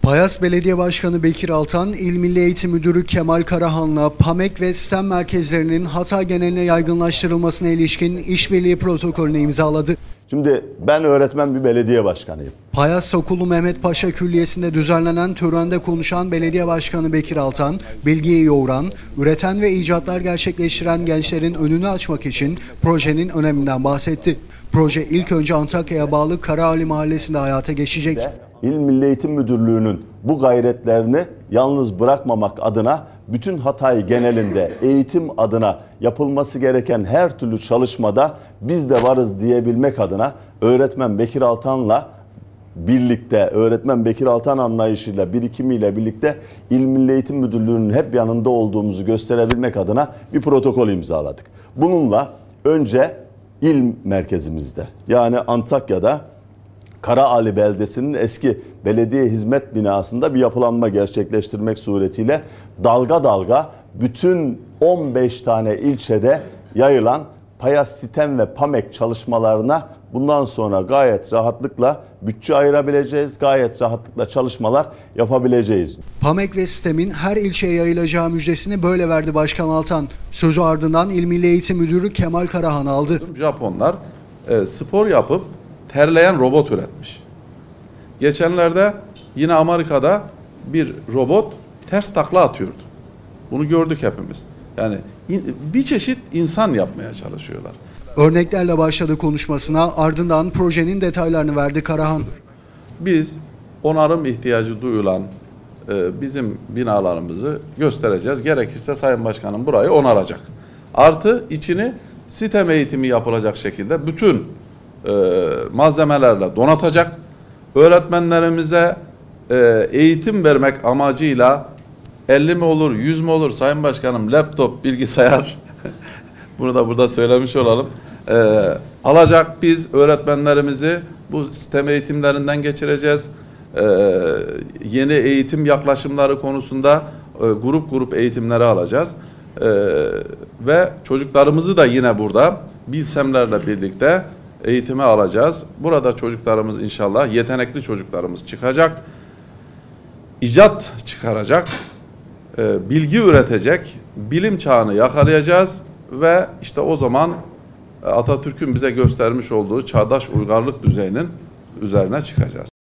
Payas Belediye Başkanı Bekir Altan, İl Milli Eğitim Müdürü Kemal Karahan'la PAMEK ve STEM merkezlerinin Hatay geneline yaygınlaştırılmasına ilişkin işbirliği protokolünü imzaladı. Şimdi ben öğretmen bir belediye başkanıyım. Payas Okulu Mehmet Paşa Külliyesi'nde düzenlenen törende konuşan Belediye Başkanı Bekir Altan, bilgiyi yoğuran, üreten ve icatlar gerçekleştiren gençlerin önünü açmak için projenin öneminden bahsetti. Proje ilk önce Antakya'ya bağlı Karaali Mahallesi'nde hayata geçecek. İl Milli Eğitim Müdürlüğü'nün bu gayretlerini yalnız bırakmamak adına bütün Hatay genelinde eğitim adına yapılması gereken her türlü çalışmada biz de varız diyebilmek adına öğretmen Bekir Altan'la birlikte, öğretmen Bekir Altan anlayışıyla, birikimiyle birlikte İl Milli Eğitim Müdürlüğü'nün hep yanında olduğumuzu gösterebilmek adına bir protokol imzaladık. Bununla önce il merkezimizde, yani Antakya'da Karaali beldesinin eski belediye hizmet binasında bir yapılanma gerçekleştirmek suretiyle dalga dalga bütün 15 tane ilçede yayılan Payas STEM ve PAMEK çalışmalarına bundan sonra gayet rahatlıkla bütçe ayırabileceğiz, gayet rahatlıkla çalışmalar yapabileceğiz. PAMEK ve STEM'in her ilçeye yayılacağı müjdesini böyle verdi Başkan Altan. Sözü ardından İl Milli Eğitim Müdürü Kemal Karahan aldı. Japonlar spor yapıp terleyen robot üretmiş. Geçenlerde yine Amerika'da bir robot ters takla atıyordu. Bunu gördük hepimiz. Yani bir çeşit insan yapmaya çalışıyorlar. Örneklerle başladı konuşmasına, ardından projenin detaylarını verdi Karahan. Biz onarım ihtiyacı duyulan bizim binalarımızı göstereceğiz. Gerekirse Sayın Başkanım burayı onaracak. Artı içini STEM eğitimi yapılacak şekilde bütün malzemelerle donatacak. Öğretmenlerimize eğitim vermek amacıyla 50 mi olur, 100 mü olur Sayın Başkanım laptop, bilgisayar bunu da burada söylemiş olalım. Alacak, biz öğretmenlerimizi bu STEM eğitimlerinden geçireceğiz. Yeni eğitim yaklaşımları konusunda grup grup eğitimleri alacağız. Ve çocuklarımızı da yine burada bilsemlerle birlikte eğitime alacağız. Burada çocuklarımız inşallah yetenekli çocuklarımız çıkacak. İcat çıkaracak. Bilgi üretecek. Bilim çağını yakalayacağız. Ve işte o zaman Atatürk'ün bize göstermiş olduğu çağdaş uygarlık düzeyinin üzerine çıkacağız.